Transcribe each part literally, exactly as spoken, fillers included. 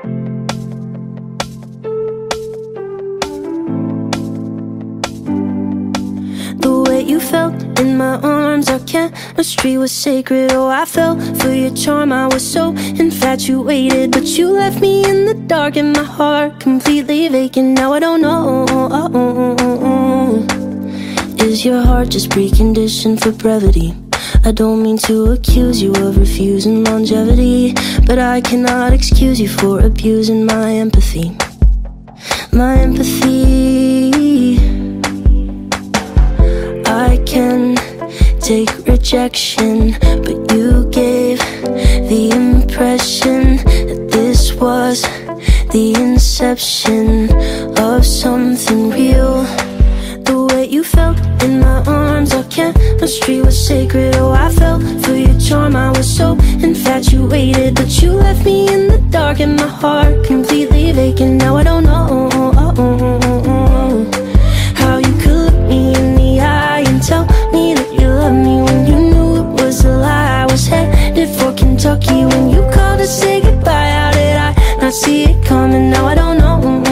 The way you felt in my arms, our chemistry was sacred. Oh, I fell for your charm, I was so infatuated. But you left me in the dark and my heart completely vacant. Now I don't know, is your heart just preconditioned for brevity? I don't mean to accuse you of refusing longevity, but I cannot excuse you for abusing my empathy. My empathy. I can take rejection, but you gave the impression that this was the inception of something real. The way you felt in my arms, our chemistry was sacred. Oh, I fell for your charm, I was so infatuated. But you left me in the dark and my heart completely vacant. Now I don't know how you could look me in the eye and tell me that you love me when you knew it was a lie. I was headed for Kentucky when you called to say goodbye. How did I not see it coming? Now I don't know.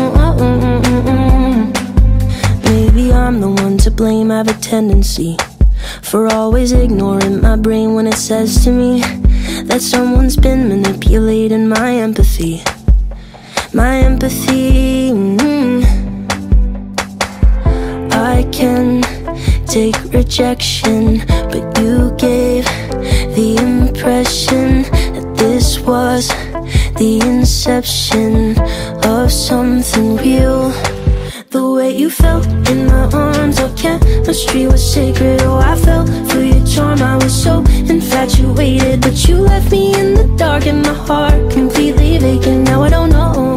Maybe I'm the one to blame. I have a tendency for always ignoring my brain when it says to me that someone's been manipulating my empathy. My empathy. mm-hmm. I can take rejection, but you gave the impression that this was the inception of something real. The way you felt in my arms, our chemistry was sacred. Oh, I fell for your charm, I was so infatuated. But you left me in the dark and my heart completely vacant. Now I don't know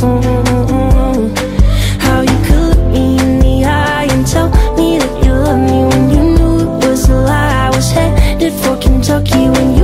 how you could look me in the eye and tell me that you love me when you knew it was a lie. I was headed for Kentucky when you